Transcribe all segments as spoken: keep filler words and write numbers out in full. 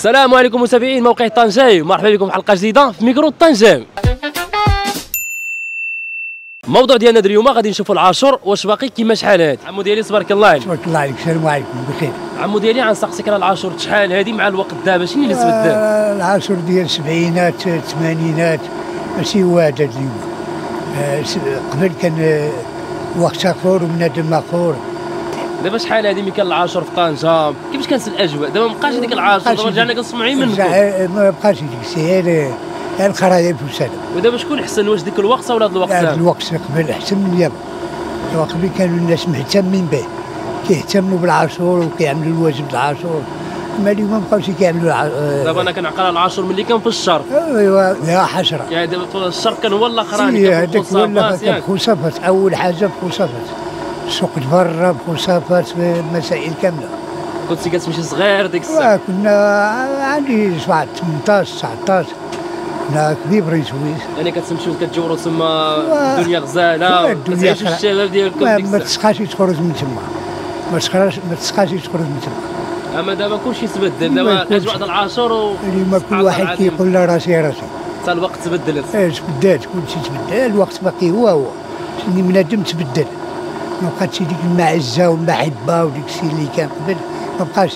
السلام عليكم متابعين موقع طنجاوي، مرحبا بكم في حلقه جديده في ميكرو طنجاوي. الموضوع ديالنا اليوم غادي نشوفوا العاشور واش باقي كيما شحال هادي. عمو ديالي تبارك الله عليك. تبارك الله عليك. السلام عليكم بخير. عمو ديالي غنسقسيك على العاشور شحال هادي مع الوقت دابا شنو اللي تبدل؟ آه العاشور ديال السبعينات الثمانينات ماشي هو هذا اليوم. آه قبل كان آه وقت اخر وبنادم اخر. دابا شحال هادي ملي كان العاشور في طنجه كيفاش كانت الاجواء؟ دابا ما بقاش هذيك العاشور، دابا رجعنا كنسمعوا منكم. ما بقاش هذيك السير الخرايب وسالم. ودابا شكون احسن، واش ديك الوقت ولا هذا الوقت؟ هذا الوقت قبل احسن من اليوم. قبل كانوا الناس مهتمين به، كيهتموا بالعاشور وكيعملوا الواجب العاشور. اما اليوم ما بقاوش كيعملوا الع... دابا انا كنعقل على العاشور ملي كان في الشرق. ايوا يا حسره. يعني دابا في الشرق كان هو الاخراني كان في الخصافات. كان في الخصافات، اول حاجه في الخصافات. سوق البرة بخصافات مسائل كامله. كنتي كتمشي صغير ديك الساعه؟ كنا عندي ثمنطاش تسعطاش، كنا كبير بريتويس. يعني كتمشيو كتجوروا تما الدنيا غزاله كتعيشوا الشباب ديالكم ديك الساعه. ما تسقاش تخرج من تما، ما تسقاش ما تسقاش تخرج من تما. اما دابا كلشي تبدل، دابا الاجواء ديال العاشور و اليوم كل واحد كيقول لا راسي راسي. حتى الوقت تبدلت. ايه تبدلت، كلشي تبدل، الوقت باقي هو هو، اللي بنادم تبدل. ما بقاتش ديك المعزه والمحبه وديك الشيء اللي كان قبل، ما بقاش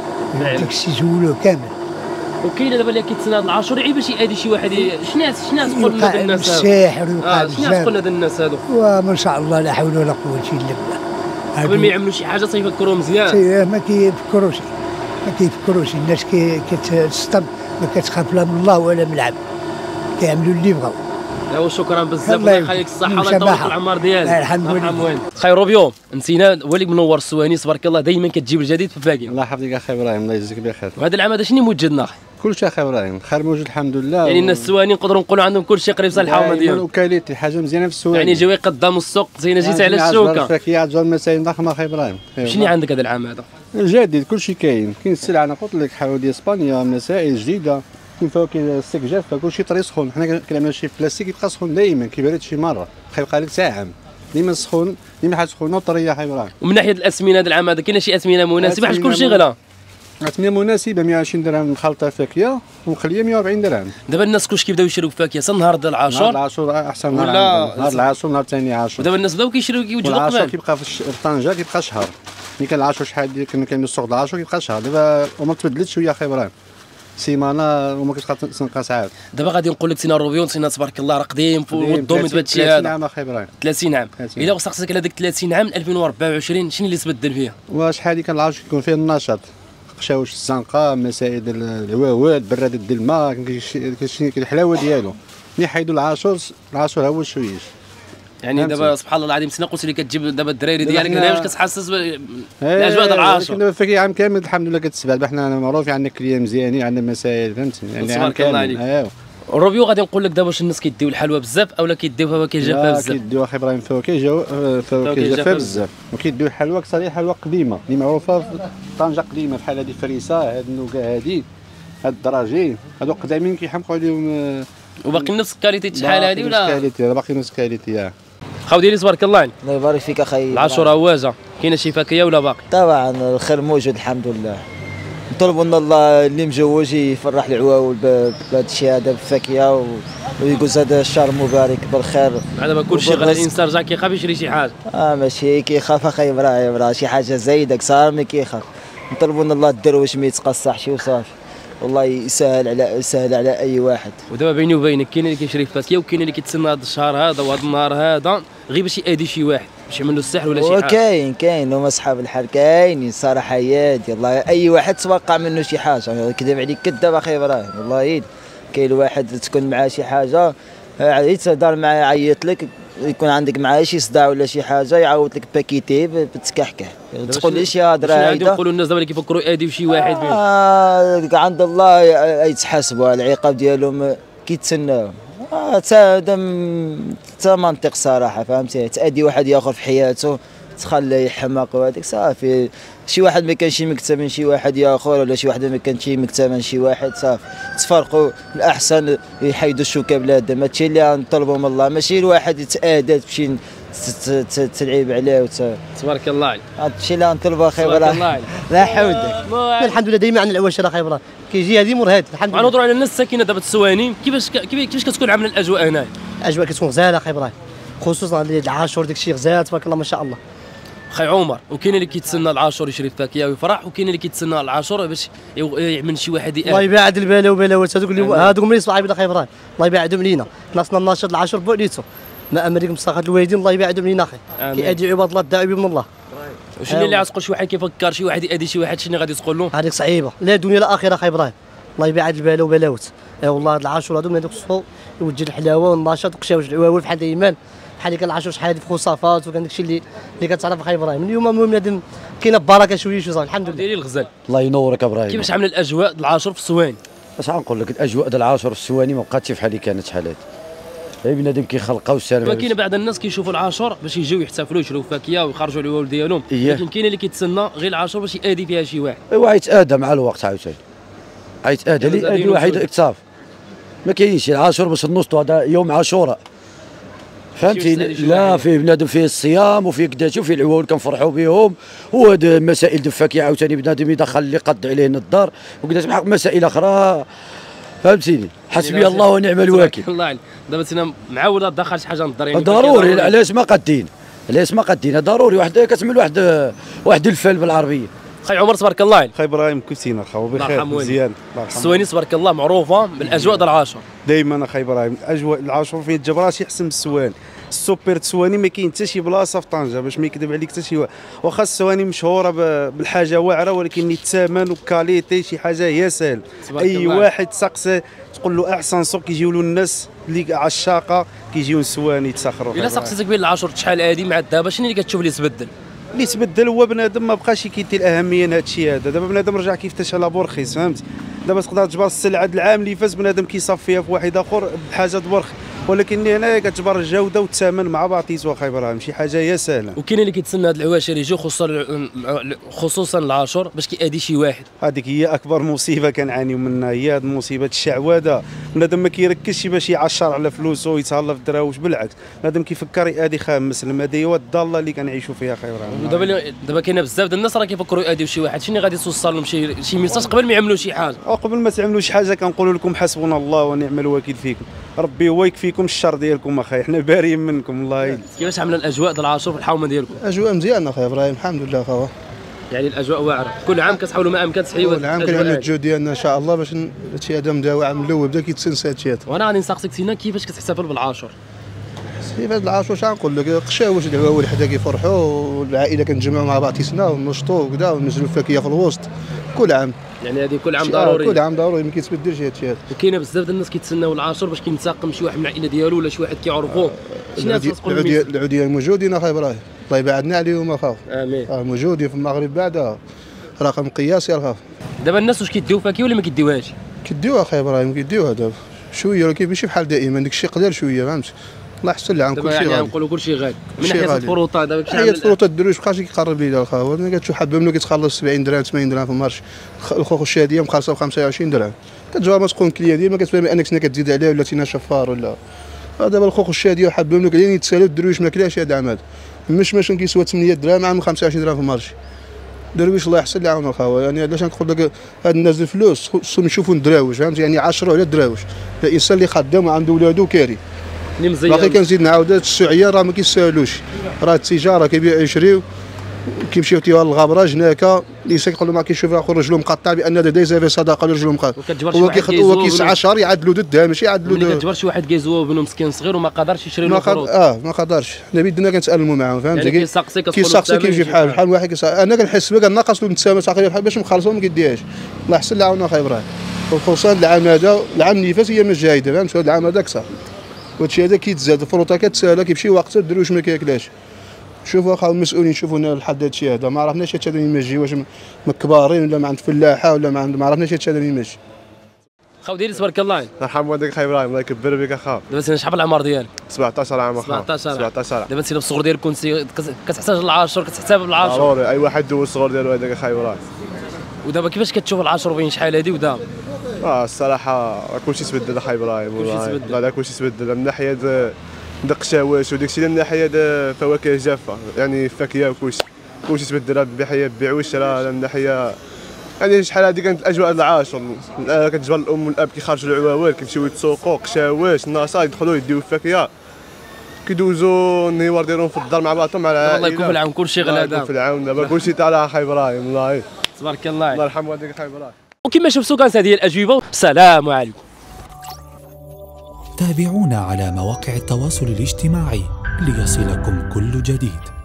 ديك الشيء زولوه كامل. وكاين دابا اللي كيتسنى هذا العاشور يعيب باش يادي شي واحد. شنو شنو تقول لنا الناس الساحر ويوقع بزاف؟ شنو تقول لنا الناس هذو؟ وما شاء الله لا حول ولا قوه الا بالله. قبل ما يعملوا شي حاجه تيفكروا مزيان. ما كيفكروش ما كيفكروش الناس كتسطم، ما كتخاف لا من الله ولا من العبد، كيعملوا اللي بغاو. ايوا شكرا بزاف، الله يخليك الصحه والله يطول في العمر ديالك. الحمد لله. خير روبيو نسينا وليك منور السواني تبارك الله، دائما كتجيب الجديد في باقي. الله يحفظك اخي ابراهيم، الله يجزيك بخير. وهذا العام هذا شنو موجدنا اخي؟ كلشي اخي ابراهيم خير موجود الحمد لله. يعني الناس السواني نقدروا نقولوا عندهم كلشي قريب صالح الحومه ديالهم. وكاليتي حاجه مزيانه في السواني، يعني جاو يقدموا السوق زينا جيت على الشوكه. الفاكهه عجبوا المسائل ضخمه اخي ابراهيم. شنو عندك هذا العام هذا؟ جديد كلشي كاين، كاين السلعه انا قلت لك حوالي اسبانيا مسائل جديده، كاين فواكه السيك جافه كلشي طري سخون. حنا كنعملوا شي بلاستيك يبقى سخون دائما، كيبرد شي مره كيبقى لك ساعه عام ديما سخون، ديما حاجه سخونه وطريه اخي ابراهيم. ومن ناحيه الاسمنه هذا العام هذا كاين شي اسمنه مناسبه حيت كلشي غلا؟ أثمنة مناسبة مئة وعشرين درهم مخلطة فاكهة ومخلية مئة وأربعين درهم. دابا الناس كلشي كيبداو يشريو فاكهة نهار ديال العاشور. نهار العاشور أحسن نهار، نهار العاشور نهار ثاني عاشور. ودابا الناس بداو كيشريو كيوجدوا قبل. العاشور كيبقى في طنجة كيبقى شهر. ملي كان العاشور شحال كنا كنعملوا السوق ديال العاشور كيبقى شهر، دابا الأمور تبدلت شوية أخي إبراهيم. سيمانة وما كتبقى تنقى ساعات. دابا غادي نقول لك سينا روبيون سينا تبارك الله راه قديم والدومين بهذا الشيء هذا. ثلاثين عام أخي إبراهيم. ثلاثين عام. إلا سقسيتك على ديك ثلاثين عام ألفين وأربعة وعشرين شنو اللي تبدل فيها؟ وشحال كان العاشور كيكون فيه النشاط. قشاوش الزنقه مسائل الهواوات براد ديال الماء كاين الحلاوه ديالو. ملي حيدوا العاشور العاشور هو شويش. يعني دابا سبحان الله العظيم سنه قلت لي كتجيب دابا الدراري ديالك هنا واش كتحسس بالاجواء ديال العاشور؟ دابا الفاكهه عام كامل الحمد لله كتسبع، حنا معروفين عندنا كليان مزيانين عندنا مسائل فهمتني يعني عام كامل. ايوا الروبيو غادي نقول لك دابا واش الناس كيديو الحلوى بزاف اولا كيديو فواكه جافه بزاف؟ كيديو اخي ابراهيم فواكه جو فواكه جافه بزاف، وكيديو الحلوى كثر حلوى قديمه اللي معروفه في طنجه قديمه بحال هذه فريسه هاد النوكا هادي هاد الدراجين هادو قدامين كيحمقوا عليهم. وباقي نفس الكاليتي شحال هادي ولا؟ نفس الكاليتي باقي نفس الكاليتي. خاو ديالي تبارك الله عليك. الله يبارك فيك اخي. العاشور هواجه كاينه شي فاكهه ولا باقي؟ طبعا الخير موجود الحمد لله. نطلبوا من الله اللي مجوج يفرح العواول بهذا الشيء هذا بالفاكهه ويقول هذا الشهر مبارك بالخير. دابا كلشي غير الانسان رجع كيخاف يشري شي حاجه. اه ماشي كيخاف اخي ابراهيم، راه شي حاجه زايده صار ما كيخاف. نطلبوا من الله الدرويش ما يتقصحش وصافي، والله يسهل على يسهل على اي واحد. ودابا بيني وبينك كاين اللي كيشري فاكهه وكاين اللي كيتسنى هذا الشهر هذا وهذا النهار هذا غير باش يأذي شي واحد باش يعمل له السحر ولا شي حاجه. كاين كاين هما اصحاب الحال كاينين صراحه يادي الله اي واحد توقع منه شي حاجه. كذب عليك كذاب اخي ابراهيم والله. كاين واحد تكون معاه شي حاجه تهضر معاه يعيط لك، يكون عندك معاه شي صداع ولا شي حاجه يعاود لك باكيتي بالتكحكح تقول لي شي هضره هايده. يقولوا الناس دابا اللي كيفكروا يأذيو شي واحد آه عند الله يتحاسبوا العقاب ديالهم كيتسناو. حتى هذا حتى منطق صراحه فهمتي. تأدي واحد ياخذ في حياته تخليه يحمق وهذيك صافي. شي واحد ما كانش مكتب من شي واحد اخر ولا شي واحد ما كانش مكتب من شي واحد صافي تفرقوا. الاحسن يحيدوا الشوكه بلاد. هادشي اللي نطلبوا من الله، ماشي الواحد يتآدى تمشي تلعب عليه وت... تبارك الله عليك. هذا الشيء اللي غنطلبوا اخي تبارك الله ابراهيم. عليك. لا حولك. الحمد لله دايما عن العواشر اخي ابراهيم كيجي هذه مور هذه الحمد لله. غنهضروا على الناس الساكنه دابا السواني، كيفاش كيفاش كتكون عامله الاجواء هنايا؟ الاجواء كتكون غزاله اخي ابراهيم، خصوصا العاشور داك الشيء غزال تبارك الله ما شاء الله. خي عمر، وكاين اللي كيتسنى العاشور يشري الفاكهه ويفرح، وكاين اللي كيتسنى العاشور باش يعمل شي واحد الله يأهل. يبعد البلا وبلاوات هذوك اللي هذوك اللي صعيبين اخي ابراهيم، الله يبعدهم علينا، خلصنا الناشط العاشور بوعديتو ما امريكم صاغات الوالدين الله يبعدهم علينا اخي. كيأدي عباد الله الداعي بمن الله. وشنو اللي غتقول شي واحد كيفكر شي واحد يأدي شي واحد شنو غادي تقول له؟ هذيك صعيبه، لا دنيا لا اخره اخي ابراهيم، الله يبعد البلا وبلاوات. اي والله هاد العاشور هذو من هذوك الصفو يوجد الحلاوه والنشاط وقشاوج العواول بحال الايمان بحال كان العاشور شحال هادي في خصافات وكان داكشي اللي اللي كتعرف اخي ابراهيم. اليوم المهم بنادم كاينه بركه شويه شويه صافي الحمد لله. ديري الغزال. الله ينورك ابراهيم. كيفاش عامله الاجواء العاشور في السواني؟ اش غنقول لك، الاجواء ديال العاشور في السواني ما بقاتش بحال اللي كانت شحال هادي. غير بنادم كيخلقها والسلام. كاين بعض الناس كيشوفوا العاشور باش يجيو يحتفلوا يشريو فاكهه ويخرجوا العوال ديالهم، إيه. لكن كاين اللي كيتسنى غير العاشور باش يأدي فيها شي واحد. ايوا غيتآدى مع الوقت عاوتاني، غيتآدى اللي يأدي واحد اكتاف. ما كاينش العاشور باش نوصلوا هذا يوم عاشوراء فهمتيني. لا فيه بنادم فيه الصيام وفيه كداتي وفيه العوال كنفرحوا بهم، وهاد مسائل الفاكهه عاوتاني بنادم يدخل اللي قد عليه الدار وكداتي بحق مسائل اخرى فهمتيني. حسبي الله ونعم الوكيل. الله عليك. دابا سينا معاود دخل شي حاجه نضر يعني ضروري. علاش ما قادين، علاش ما قادين ضروري واحد كتعمل واحد واحد الفال بالعربيه. خي عمر تبارك الله عليك. خي ابراهيم كنتينا خا بخير مزيان. السواني تبارك الله معروفه بالاجواء ديال العاشور. دائما اخي ابراهيم اجواء العاشور فين الجبرات يحسن من السواني. السوبر تسواني ما كاين حتى شي بلاصه في طنجه باش ما يكذب عليك حتى شي واحد، واخا السواني مشهوره بالحاجه واعره ولكن الثمن وكاليتي شي حاجه هي سهل. اي واحد تسقسي تقول له احسن سوق كيجيو له الناس اللي عشاقه كيجيو السواني يتسخروا. الا سقسيتك بين العاشور شحال هادي مع دابا شنو اللي كتشوف اللي تبدل؟ اللي تبدل هو بنادم ما بقاش كيدي الاهميه لهذا الشيء هذا. دابا بنادم رجع كيفتش على بورخيس فهمت. دابا تقدر تجبر السلعه العام اللي فاز بنادم كيصفيها في واحد اخر بحاجه برخي، ولكن هنا كتجبر الجوده والثمن مع بعضياتو اخي ابراهيم شي حاجه هي سهله. وكاين اللي كيتسنى هاد العواشر يجيو خصوصا خصوصا العاشور باش كيأدي شي واحد. هذيك هي اكبر مصيبه كنعانيو منها، هي هاد مصيبه الشعوذه. بنادم ما كيركزش باش يعشر على فلوسه ويتهلا في الدراوش، بالعكس بنادم كيفكر يأدي خام مسلم. هذه هو الضاله اللي كنعيشوا فيها اخي ابراهيم. ودابا دابا كاين بزاف ديال الناس راه كيفكروا يأديو شي واحد، شنو غادي توصل لهم شي شي ميساج قبل ما يعملوا شي حاجه؟ وقبل ما تعملوا شي حاجه كنقولوا لكم حسبنا الله ونعم الوكيل فيكم، ربي هو يكفيكم الشر ديالكم اخي، حنا باريين منكم الله يهديك. كيفاش عامله الاجواء ديال العاشور في الحومه ديالكم؟ اجواء مزيانه اخي ابراهيم الحمد لله خاوه. يعني الاجواء واعره، كل عام كتحاولوا ما امكن تحيوا كل عام كنعملوا الجهد ديالنا ان شاء الله باش هادشي هذا مداوع عام الاول بدا كيتسنس هادشي هذا. وانا غادي نسقسيك سينا كيفاش كتحتفل بالعاشور؟ كيفاش العاشور شنو نقول لك، قشاوش العواول حدا كيفرحوا والعائله كنتجمعوا مع بعضياتنا ونشطوا وكذا ونزلوا الفاكهه في الوسط كل عام. يعني هذه كل عام ضروري؟ كل عام ضروري ما كيتبدلش هادشي هذا. وكاينه بزاف ديال الناس كيتسناو العاشور باش كينتقم شي واحد من العائله ديالو ولا شي واحد كيعرفوه. شنو تقول لهم؟ العوديه موجودين اخي ابراهيم الله يبعدنا عليهم اخاو. امين. اه موجودين في المغرب بعدا رقم قياسي اخاو. دابا الناس واش كيديو فاكهه ولا ما كيديوهاش؟ كيديوها اخي ابراهيم كيديوها دابا شويه ولكن ماشي بحال دائما داك الشيء قلال شويه فهمت. الله يحسن لي عن كل شيء غالي. يعني نقولوا كل شيء غالي من ناحيه الفروطه. دابا كي حيت الفروطه الدروج بقاش كيقرب ليا الخاوه. انا كتشوف حبه منو كيتخلص سبعين درهم ثمانين درهم في المارش، الخوخ الشاديه مخلصه ب خمسة وعشرين درهم. كتجبر ما تكون كليه ديما كتفهم انك سنا كتزيد عليه ولا تينا شفار ولا دابا الخوخ الشاديه وحبه منو كاين يتسالوا الدروج ما كلاش هذا العام هذا. المشمش كيسوى ثمانية درهم عام خمسة وعشرين درهم في المارش. درويش الله يحسن لي عاون الخاوه. يعني علاش نقول لك هاد الناس الفلوس خصهم يشوفوا الدراوش فهمت، يعني عشرة على الدراوش. الانسان اللي خدام وعنده ولادو كاري باقي. كنزيد نعاود السعيه راه ما كيسالوش، راه التجاره كيبيعوا يشريو كيمشيو تيوها للغبره هناك الانسان كيقول له ما كيشوف اخر رجلو مقطع بان هذا دايز في صدقه رجلو مقطع. هو كيخد هو كيسعى شهر يعدلوا ضدها ماشي يعدلوا. ملي كتجبر شي واحد كيزوى بنو مسكين صغير وما قدرش يشري له الفروض. اه ما قدرش حنا بيدنا كنتالموا معاهم فهمت. يعني كيسقسي كيسقسي كيمشي بحال بحال واحد كيسقسي. انا كنحس بك ناقص له نتسامى تقريبا بحال باش نخلصوا ما كيديهاش. الله يحسن لي عاوننا اخي ابراهيم. خصوصا العام هذا العام اللي فات هي من جايده فهمت. هذا العام هذا كثر وهادشي هذا كيتزاد الفروطه كتسالى كيمشي وقتها الدروج ما كياكلاش. شوفوا اخا المسؤولين شوفوا لنا الحد هذا الشيء هذا ما عرفناش هذا اللي يمشي واش من كبارين ولا ما عند فلاحه ولا ما عند ما عرفناش هذا اللي يمشي. خاو ديالي تبارك الله عليك. الله يرحم والديك اخي ابراهيم الله يكبر بك اخا. دابا سينا شحال العمر ديالك؟ سبعطاش عام اخا. سبعطاش عام. سبعطاش عام. دابا سينا في الصغر ديالك كنتي كتحتاج للعاشور كتحتسب بالعاشور. ضروري اي واحد دوز الصغر ديالو هذاك اخي ابراهيم. ودابا كيفاش كتشوف العاشور بين شحال هادي ودابا؟ اه الصراحه كلشي تبدل اخي ابراهيم والله. لا لا كلشي تبدل من ناحيه دق الشواش وداك الشيء من ناحيه فواكه جافه يعني فاكهه وكلشي كلشي تبدل بحيه بيع وشرا من ناحيه يعني شحال هذه كانت الاجواء العاشر كتجبر الام والاب كيخرجوا العواول كيمشيو يتسوقوا قشاواش الناصا يدخلوا يديو الفاكهه كيدوزوا النهار ديالهم في الدار مع بعضهم مع العائله. الله يكون في العون كلشي غلا الله يكون في العون دابا كلشي طالع اخي ابراهيم الله تبارك الله الله يرحم والديك اخي ابراهيم. وكما شفتوا كانت هذه الاجوبه. السلام عليكم. تابعونا على مواقع التواصل الاجتماعي ليصلكم كل جديد.